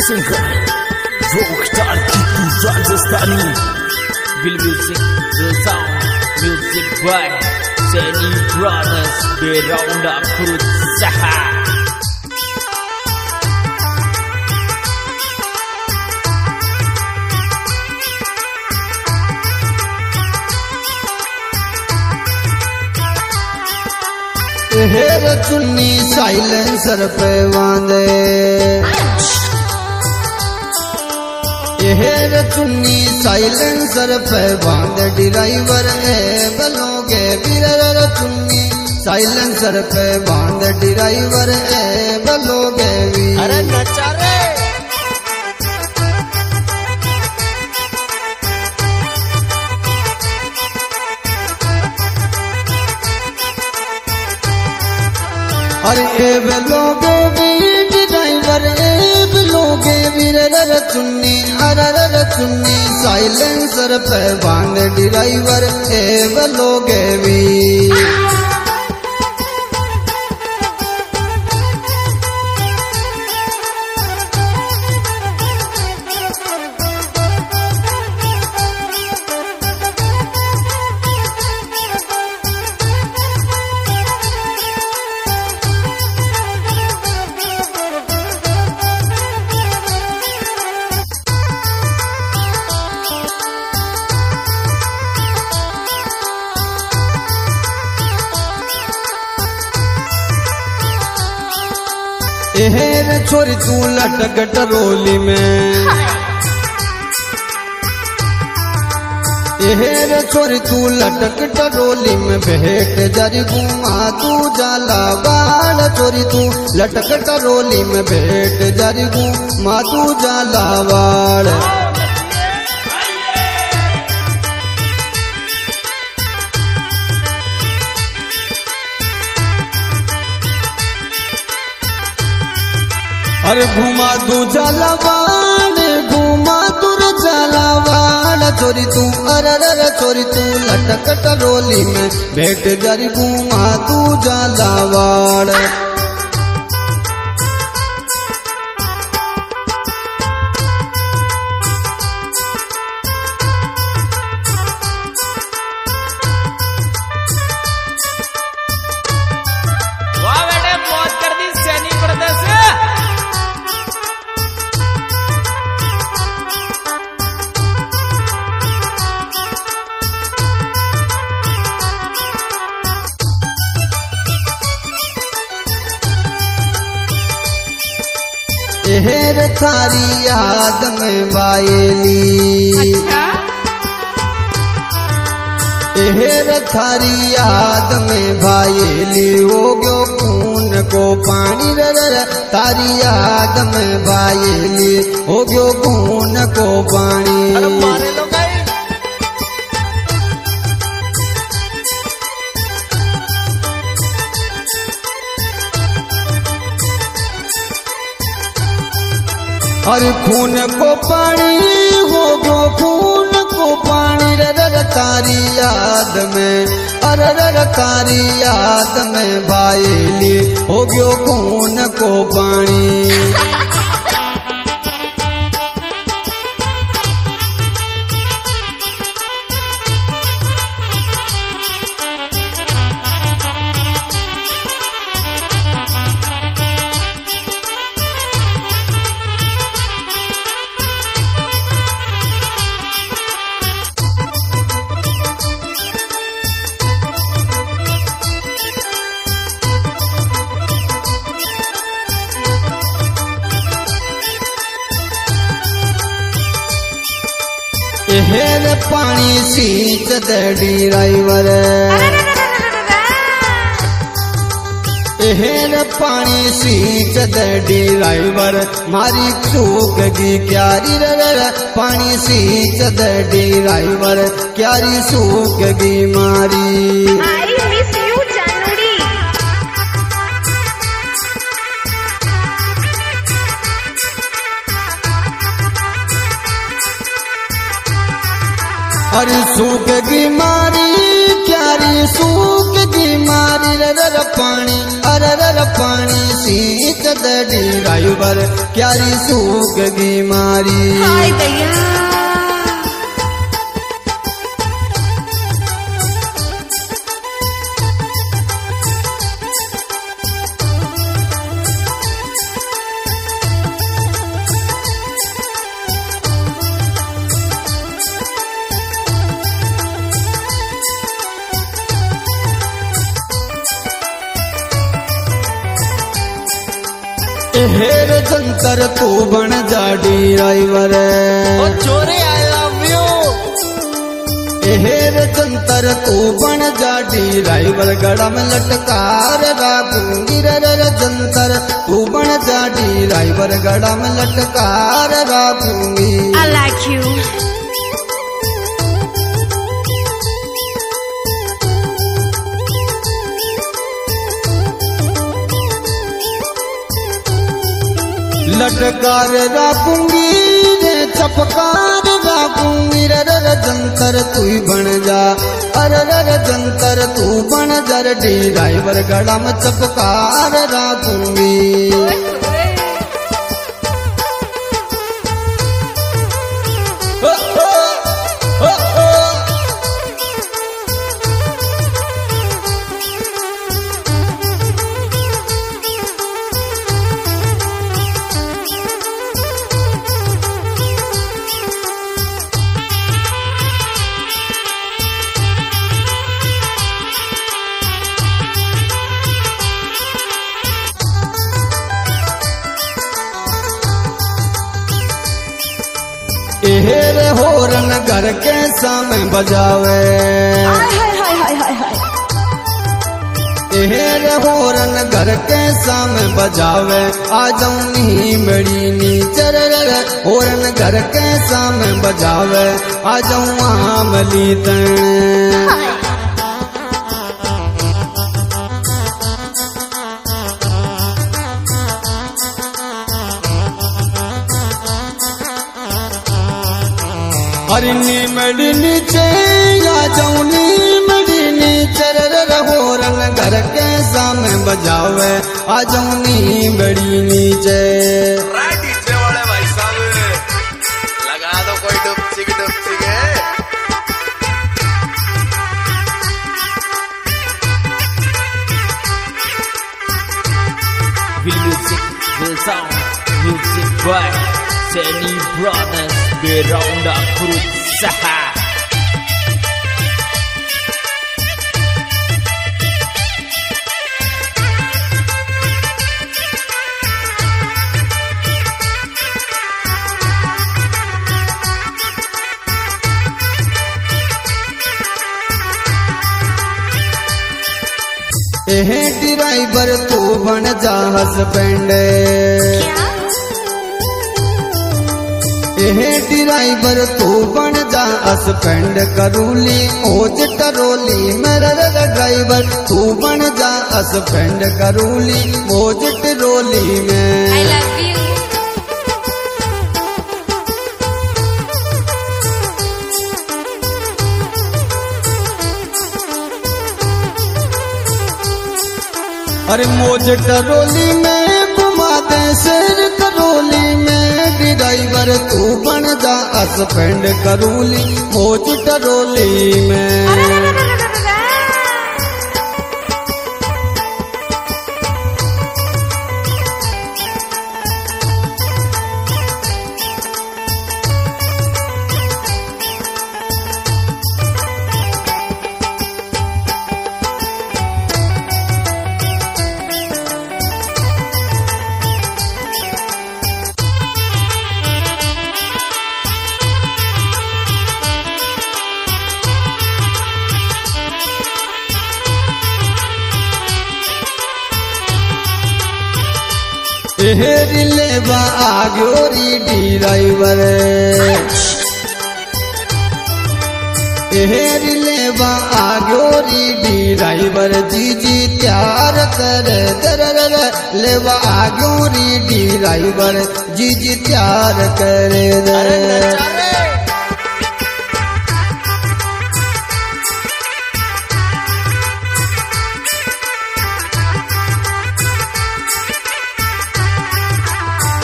singer, Rockstar Tipu Rajasthani. Will music, the sound, music by Seni Brothers. They round up Kurut Saha. हेर चुन्नी silencer पे बांधे, हेर चुन्नी silencer पे बांधे driver है बलोगे बिरर चुन्नी साइलेंसर पे बांधे ड्राइवर है बलोगे भी। अरे नचा रे अरे ए बलोगे भी ड्राइवर ए बलोगे बिरर चुन्नी अरर चुन्नी साइलेंसर पे बांध ड्राइवर ए बलोगे भी। हेर छोरी तू लटक टरोली में, हेर छोरी तू लटक टरोली में भेंट जरी घुमा तू जाला बाल। छोरी तू लटक टरोली में भेंट जरी घुमा तू जाला बाल। अरे घुमा तू जलावाड़ घुमा तू जलावाड़। चोरी तू अरर चोरी तू लटक टरोली में भेंट जरी घुमा तू जलावाड़। हेर थारी याद में बायली, हेर थारी याद में बायली हो गयो खून को पानी रर। थारी याद में बायली हो गयो खून को पानी। अरे खून को पानी हो गो खून को पानी रर तारी याद में अरर तारी याद में बायली हो गयो खून को पानी। हेर पानी सींच दे ड्राइवर, हेर पानी सींच दे ड्राइवर मारी चूक गी क्यारी रर। पानी सींच दे ड्राइवर क्यारी सूक गी मारी। अरे सूख की मारी क्यारी सूख की मारी रर पानी अरर पानी सींच दे ड्राइवर क्यारी सूख गई मारी। हाय दैया हेर जंतर तू बन जा ड्राइवर ओ चोरे आई लव यू। हेर जंतर तू बन जा ड्राइवर गड़ा में लटकार राखूंगी रे जंतर तू बन जा ड्राइवर गड़ा में लटकार राखूंगी। I like you। लटकार राखूंगी रे चपकार राखूंगी रे जंतर तू ही बन जा अरे जंतर तू बन जा ड्राइवर गड़ा में चपकार राखूंगी। हेर होरन घर के सामने बजावे हेर होरन घर के सामने बजावे आ जाऊं नी मेरी नीचर होरन घर के सामने बजावे आ जाऊं आमली तन। अरे नीमड़ी नीचे या जाऊं नीमड़ी नीचे होरन घर के सामने बजावे आ जाऊं नीमड़ी नीचे। डीजे वाले भाई साहब लगा दो कोई डुपची है। Will music, will sound, music by Seni Brothers Beranda Berusaha. Driver तू बन जा हस्बैंड ड्राइवर तू बन जा हस्बैंड करूली ओज टरोली मेरा ड्राइवर तू बन जा हस्बैंड करूली ओज टरोली में। I love you। अरे मोज टरोली में घुमा दे शेर करोली में ड्राइवर तू बन जा हस्बैंड करूली मोज टरोली में। लेवा आग्योरी ड्राइवर लेवा आग्योरी ड्राइवर जी तैयार कर दर लेवा आग्योरी ड्राइवर जी तैयार कर दर।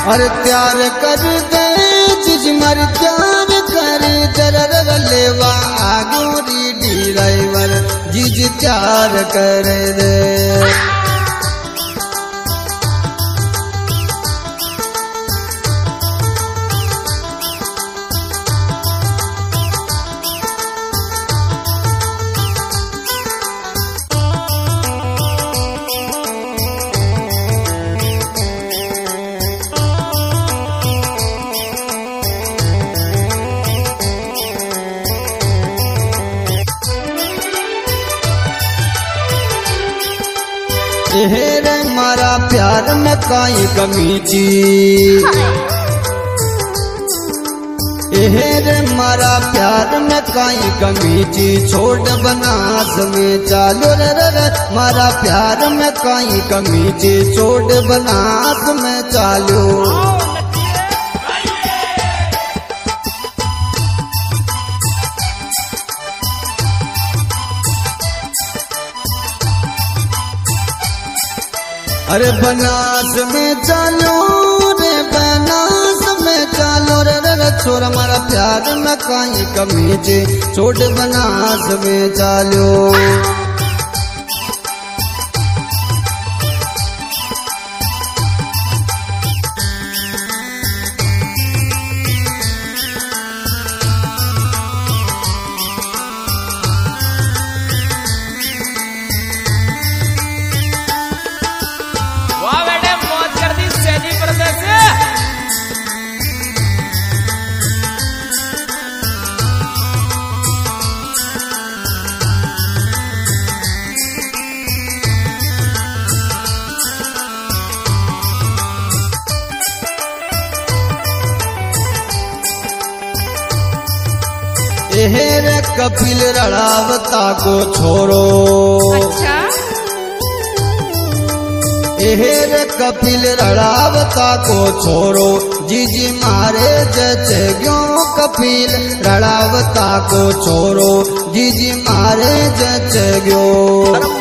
अरे त्यार कर दे जिज मर त्यार कर दर लेवा आगोरी ड्राइवर जिज त्यार कर दे। रे मारा प्यार में काई कमी ची, रे मारा प्यार में काई कमी ची, छोड़ बनास में चालो रे मारा प्यार में काई कमी ची, छोड़ बनास में चालो। अरे बनास में चालो रे बनास में चालो रे छोड़ हमारा प्यार में काई कमी चे, छोड़ बनास में चालो। रे कपिल रड़ावता को छोड़ो, अच्छा रे कपिल रड़ावता को छोड़ो, जीजी मारे जचे क्यों कपिल रड़ावता को छोड़ो, जीजी मारे जचे क्यों।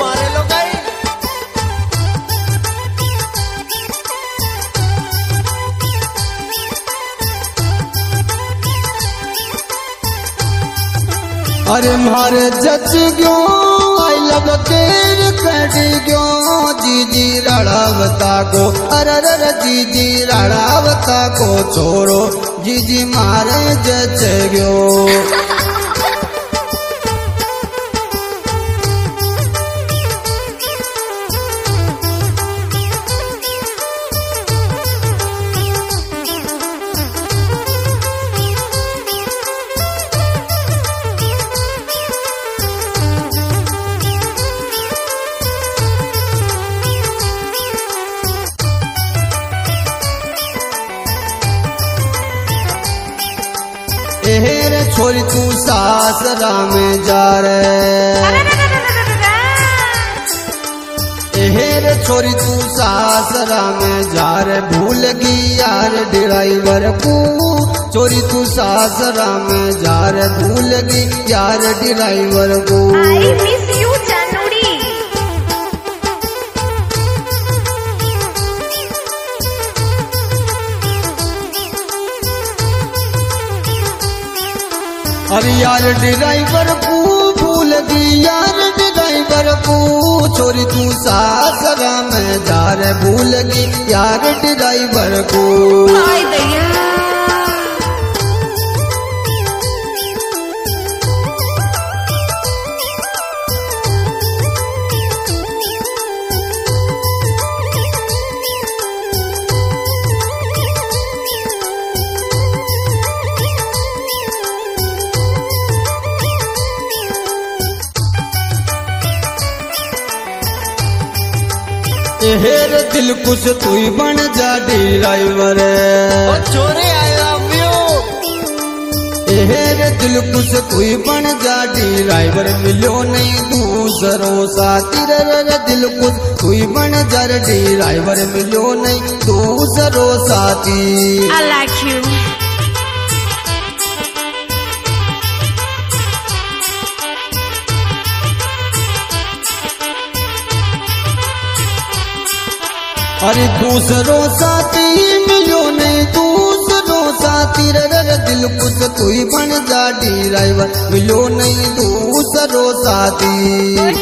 अरे मारे जच क्यों आई लव तेर कटी क्यों, जीजी रड़ावता को अरे जीजी रड़ावता को छोड़ो, जीजी मारे जच क्यों। रे छोरी तू सासरा में जा रे, रे छोरी तू सासरा में जा रे, भूल गई यार ड्राइवर को, छोरी तू सासरा में जा रे, भूल गई यार ड्राइवर को। I miss you जानूरी। अरे यार ड्राइवर को भूल गई यार ड्राइवर को, छोरी तू सासरा में जा रे, भूल गई यार ड्राइवर को। हाय दैया हेर दिल कुछ तू ही बन जा ड्राइवर, चोरी आई लव यू। हेर दिल कुछ तू ही बन जा ड्राइवर, मिलो नहीं दूसरों साथी रे, दिल कुछ तू ही बन जा ड्राइवर, मिलो नहीं दूसरों साथी। I like you। अरे दूसरों साथी मिलो नहीं ड्राइवर मिलो नहीं दूसरो साथी।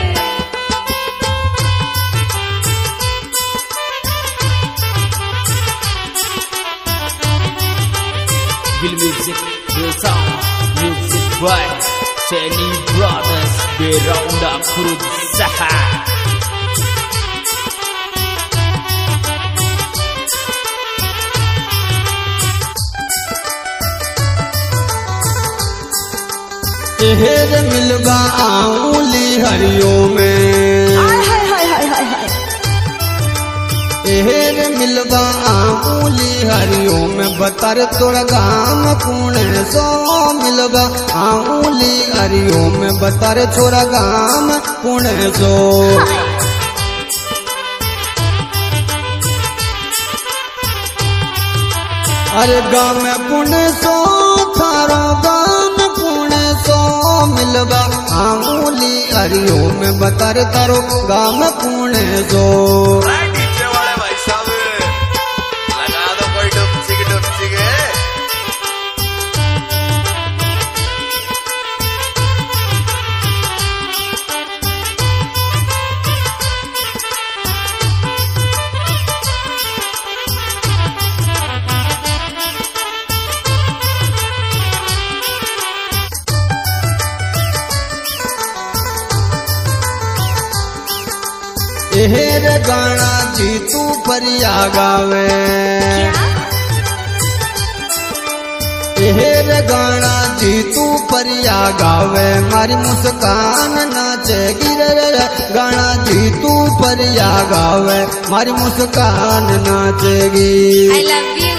Will music, the sound, music by Seni Brothers, Beronda Kurud Saha. हेर मिलवा आऊली हरियो में, हेर मिलवा आऊली हरियो में बतर तोड़ गाम पुणे सो मिलवा आऊली हरियो में बतर छोड़ गाम पुणे सो। अरे गाम पुणे सो थारो गाम पुणे सो मिलवा आऊली हरियो में बतर तारो गाम पुणे सो। डीजे वाले भाई साहब लगा दो कोई डुपची के। हेर गाना जीतू परिया गावे, हेर गाना जीतू परिया गावे मारी मुस्कान नाचे गिर गाना जीतू परिया गावे मारी मुस्कान नाचेगी। I love you.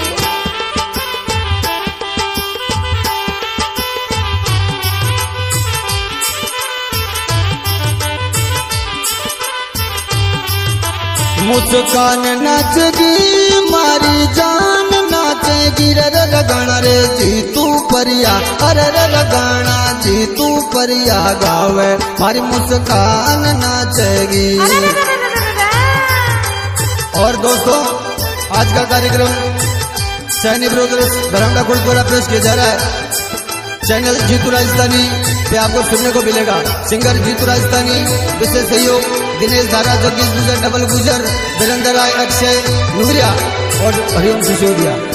मुस्कान नाचेगी मारी जान नाचेगी रे गाना रे जीतू परिया। अरे रे गाना जीतू परिया गावे मारी मुस्कान नाचेगी। और दोस्तों आज का कार्यक्रम सैनी ब्रोदर्स बरौंडा खुर्द द्वारा पेश किया जा रहा है। चैनल जीतू राजस्थानी पे आपको सुनने को मिलेगा। सिंगर जीतू राजस्थानी, विशेष सहयोग दिनेश धारा, जगदीश गुजर, डबल गुजर, वीरेंद्र राय, अक्षय नुरिया और हरिओम सिसोदिया।